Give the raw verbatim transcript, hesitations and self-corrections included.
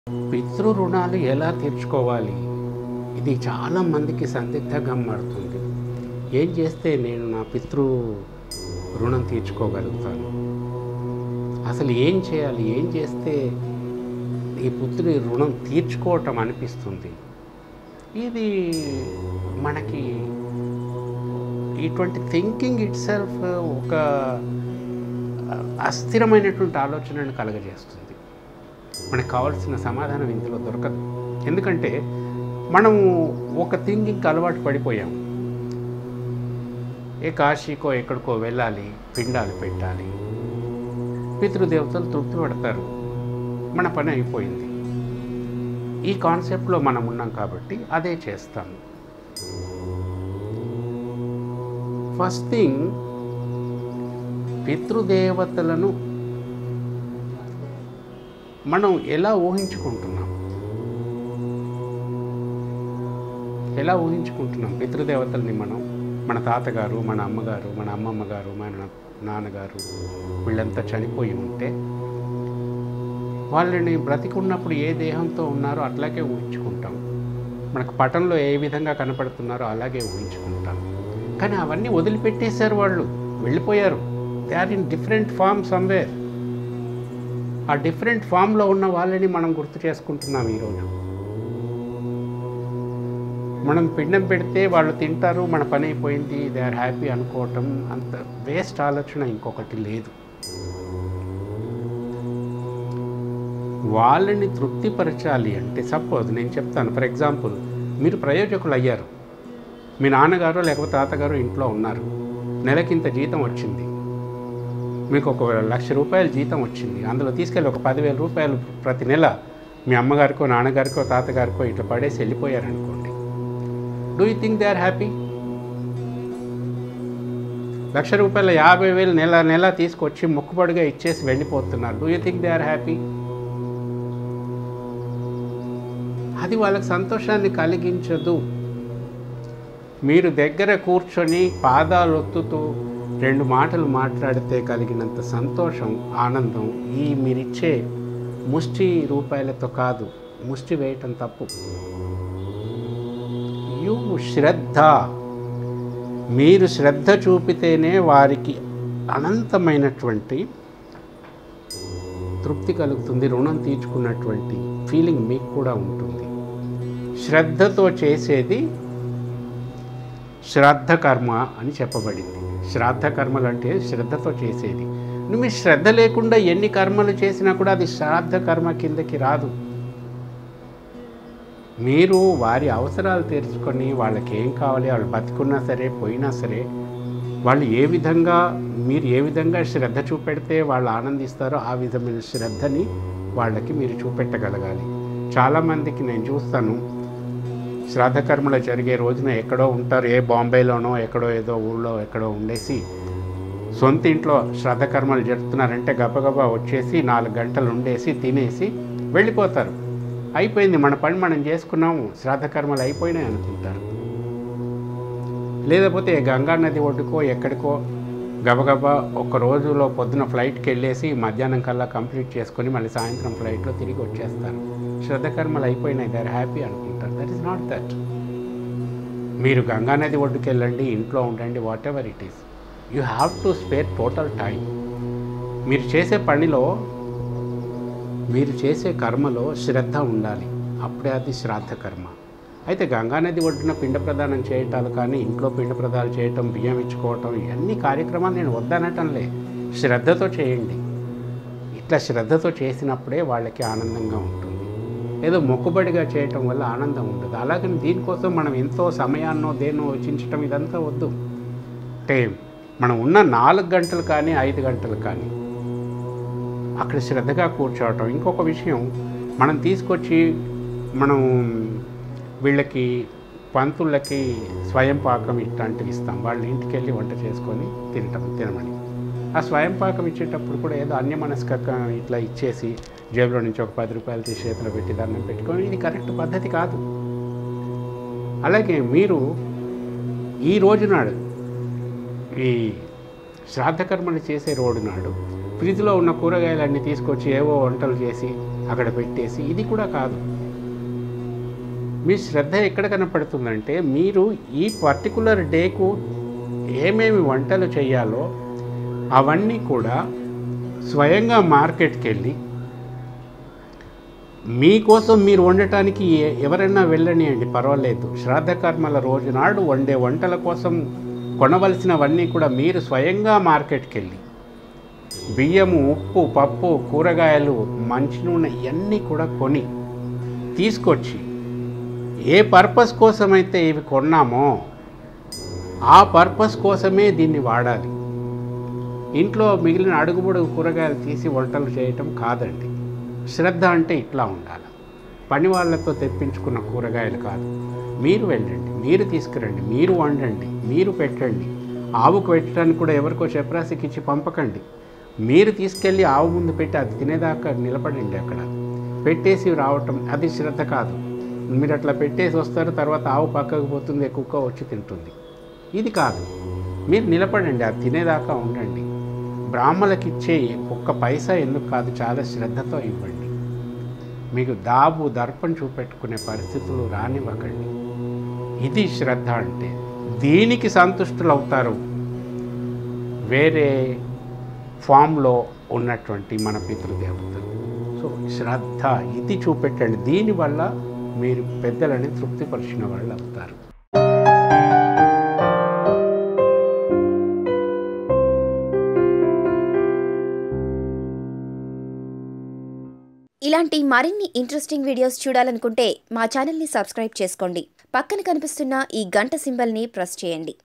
పితృ రుణాలు ఎలా తీర్చుకోవాలి? ఇది చాలా మందికి సందిగ్ధంగా మారుతుంది. ఏం చేస్తే నేను నా పితృ రుణం తీర్చుకోగలుగుతాను? అసలు ఏం చేయాలి? ఏం చేస్తే ఈ పుత్రుడి రుణం తీర్చుకోవటం అనిపిస్తుంది? ఇది మనకి ఇటువంటి థింకింగ్ ఇట్ సెల్ఫ్ ఒక అస్థిరమైనటువంటి ఆలోచనను కలగజేస్తుంది. మనకు కావాల్సిన సమాధానం ఇందులో దొరకదు. ఎందుకంటే మనము ఒక థింకింగ్కి అలవాటు పడిపోయాం. ఏ కాశీకో ఎక్కడికో వెళ్ళాలి, పిండాలు పెట్టాలి, పితృదేవతలు తృప్తి పడతారు, మన పని అయిపోయింది. ఈ కాన్సెప్ట్లో మనం ఉన్నాం కాబట్టి అదే చేస్తాము. ఫస్ట్ థింగ్, పితృదేవతలను మనం ఎలా ఊహించుకుంటున్నాం ఎలా ఊహించుకుంటున్నాం పితృదేవతల్ని మనం మన తాతగారు, మన అమ్మగారు, మన అమ్మమ్మ గారు, మన నాన్నగారు వీళ్ళంతా చనిపోయి ఉంటే వాళ్ళని బ్రతికున్నప్పుడు ఏ దేహంతో ఉన్నారో అట్లాగే ఊహించుకుంటాం. మనకు పటంలో ఏ విధంగా కనపడుతున్నారో అలాగే ఊహించుకుంటాం. కానీ అవన్నీ వదిలిపెట్టేశారు, వాళ్ళు వెళ్ళిపోయారు. They are in different form somewhere. ఆ డిఫరెంట్ ఫామ్లో ఉన్న వాళ్ళని మనం గుర్తు చేసుకుంటున్నాం ఈరోజు. మనం పిండం పెడితే వాళ్ళు తింటారు, మన పని అయిపోయింది, దే ఆర్ హ్యాపీ అనుకోవటం అంత వేస్ట్ ఆలోచన ఇంకొకటి లేదు. వాళ్ళని తృప్తిపరచాలి అంటే, సపోజ్ నేను చెప్తాను, ఫర్ ఎగ్జాంపుల్ మీరు ప్రయోజకులు అయ్యారు. మీ నాన్నగారు లేకపోతే తాతగారు ఇంట్లో ఉన్నారు, నెలకింత జీతం వచ్చింది, మీకు ఒక లక్ష రూపాయల జీతం వచ్చింది. అందులో తీసుకెళ్ళి ఒక పదివేల రూపాయలు ప్రతి నెల మీ అమ్మగారికో నాన్నగారికో తాతగారికో ఇట్లా పడేసి వెళ్ళిపోయారనుకోండి. Do you think they are happy? Lakh రూపాయల యాభై వేలు నెల నెల తీసుకొచ్చి మొక్కుబడిగా ఇచ్చేసి వెళ్ళిపోతున్నారు. Do you think they are happy? అది వాళ్ళకి సంతోషాన్ని కలిగించదు. మీరు దగ్గర కూర్చొని పాదాలు ఒత్తుతూ రెండు మాటలు మాట్లాడితే కలిగినంత సంతోషం, ఆనందం ఈ మీరిచ్చే ముష్టి రూపాయలతో కాదు. ముష్టి వేయటం తప్పు. యు శ్రద్ధ, మీరు శ్రద్ధ చూపితేనే వారికి అనంతమైనటువంటి తృప్తి కలుగుతుంది, రుణం తీర్చుకున్నటువంటి ఫీలింగ్ మీకు కూడా ఉంటుంది. శ్రద్ధతో చేసేది శ్రాద్ధ కర్మ అని చెప్పబడింది. శ్రాద్ధ కర్మలు అంటే శ్రద్ధతో చేసేది. నువ్వు శ్రద్ధ లేకుండా ఎన్ని కర్మలు చేసినా కూడా అది శ్రాద్ధ కర్మ కిందకి రాదు. మీరు వారి అవసరాలు తీర్చుకొని వాళ్ళకి ఏం కావాలి, వాళ్ళు బతికున్నా సరే పోయినా సరే, వాళ్ళు ఏ విధంగా మీరు ఏ విధంగా శ్రద్ధ చూపెడితే వాళ్ళు ఆనందిస్తారో ఆ విధమైన శ్రద్ధని వాళ్ళకి మీరు చూపెట్టగలగాలి. చాలామందికి నేను చూస్తాను, శ్రాద్ధకర్మలు జరిగే రోజున ఎక్కడో ఉంటారు, ఏ బాంబేలోనో ఎక్కడో ఏదో ఊళ్ళో ఎక్కడో ఉండేసి సొంత ఇంట్లో శ్రాద్ధకర్మలు జరుపుతున్నారంటే గబగబా వచ్చేసి నాలుగు గంటలు ఉండేసి తినేసి వెళ్ళిపోతారు. అయిపోయింది, మన పని మనం చేసుకున్నాము, శ్రాద్ధకర్మలు అయిపోయినాయి అనుకుంటారు. లేకపోతే గంగా నది ఒడ్డుకో ఎక్కడికో గబగబా ఒక రోజులో పొద్దున ఫ్లైట్కి వెళ్ళేసి మధ్యాహ్నం కల్లా కంప్లీట్ చేసుకొని మళ్ళీ సాయంత్రం ఫ్లైట్లో తిరిగి వచ్చేస్తారు. శ్రద్ధకర్మలు అయిపోయినాయి, దే ఆర్ హ్యాపీ అనుకుంటారు. That is not that. మీరు గంగా నది ఒడ్డుకి వెళ్ళండి, ఇంట్లో ఉండండి, whatever it is, you have to spare total time. మీరు చేసే పనిలో, మీరు చేసే కర్మలో శ్రద్ధ ఉండాలి, అప్పుడే అది శ్రాద్ధ కర్మ. అయితే గంగానది ఒడ్డున పిండ ప్రదానం చేయటాలు కానీ, ఇంట్లో పిండ ప్రదానాలు చేయటం, బియ్యం ఇచ్చుకోవటం, ఇవన్నీ కార్యక్రమాలు నేను వద్దనటంలే, శ్రద్ధతో చేయండి. ఇట్లా శ్రద్ధతో చేసినప్పుడే వాళ్ళకి ఆనందంగా ఉంటుంది. ఏదో మొక్కుబడిగా చేయటం వల్ల ఆనందం ఉండదు. అలాగని దీనికోసం మనం ఎంతో సమయాన్నో దేన్నో వెచ్చించటం ఇదంతా వద్దు. అంటే మనం ఉన్న నాలుగు గంటలు కానీ ఐదు గంటలు కానీ అక్కడ శ్రద్ధగా కూర్చోవటం. ఇంకొక విషయం, మనం తీసుకొచ్చి మనం వీళ్ళకి పంతులకి స్వయం పాకం ఇట్లాంటివి ఇస్తాం. వాళ్ళ ఇంటికి వెళ్ళి వంట చేసుకొని తినటం తినమని. ఆ స్వయం పాకం ఇచ్చేటప్పుడు కూడా ఏదో అన్యమనస్కంగా ఇట్లా ఇచ్చేసి జేబులో నుంచి ఒక పది రూపాయలు తీసి చేతిలో పెట్టి దండం పెట్టుకొని, ఇది కరెక్ట్ పద్ధతి కాదు. అలాగే మీరు ఈ రోజు నాడు, ఈ శ్రాద్ధకర్మలు చేసే రోజు నాడు ఫ్రిడ్జ్లో ఉన్న కూరగాయలన్నీ తీసుకొచ్చి ఏవో వంటలు చేసి అక్కడ పెట్టేసి, ఇది కూడా కాదు. మీ శ్రద్ధ ఎక్కడ కనపడుతుందంటే మీరు ఈ పర్టికులర్ డేకు ఏమేమి వంటలు చేయాలో అవన్నీ కూడా స్వయంగా మార్కెట్కి వెళ్ళి మీకోసం మీరు వండటానికి ఎవరైనా వెళ్ళనియండి, పర్వాలేదు. శ్రాద్ధ కర్మల రోజు నాడు వండే వంటల కోసం కొనవలసినవన్నీ కూడా మీరు స్వయంగా మార్కెట్కి వెళ్ళి బియ్యము, ఉప్పు, పప్పు, కూరగాయలు, మంచి నూనె ఇవన్నీ కూడా కొని తీసుకొచ్చి ఏ పర్పస్ కోసమైతే ఇవి కొన్నామో ఆ పర్పస్ కోసమే దీన్ని వాడాలి. ఇంట్లో మిగిలిన అడుగుబొడుగు కూరగాయలు తీసి వంటలు చేయటం కాదండి. శ్రద్ధ అంటే ఇట్లా ఉండాలి. పని వాళ్ళతో తెప్పించుకున్న కూరగాయలు కాదు. మీరు వెళ్ళండి, మీరు తీసుకురండి, మీరు వండండి, మీరు పెట్టండి. ఆవుకు పెట్టడానికి కూడా ఎవరికో చపరాసికి ఇచ్చి పంపకండి. మీరు తీసుకెళ్ళి ఆవు ముందు పెట్టి అది తినేదాకా నిలబడండి. అక్కడ పెట్టేసి రావటం అది శ్రద్ధ కాదు. మీరు అట్లా పెట్టేసి వస్తారు, తర్వాత ఆవు పక్కకు పోతుంది, కుక్క వచ్చి తింటుంది. ఇది కాదు. మీరు నిలబడండి, అది తినేదాకా ఉండండి. బ్రాహ్మణులకు ఇచ్చే ఒక్క పైసా ఎందుకు కాదు, చాలా శ్రద్ధతో ఇవ్వండి. మీకు దాబు దర్పం చూపెట్టుకునే పరిస్థితులు రానివ్వకండి. ఇది శ్రద్ధ అంటే. దీనికి సంతుష్టులు అవుతారు వేరే ఫామ్లో ఉన్నటువంటి మన పితృదేవతలు. సో శ్రద్ధ ఇది చూపెట్టండి. దీనివల్ల మీరు పెద్దలని తృప్తిపరిచిన వాళ్ళు అవుతారు. ఇలాంటి మరిన్ని ఇంట్రెస్టింగ్ వీడియోస్ చూడాలనుకుంటే మా ఛానల్ని సబ్స్క్రైబ్ చేసుకోండి. పక్కన కనిపిస్తున్న ఈ గంట సింబల్ని ప్రెస్ చేయండి.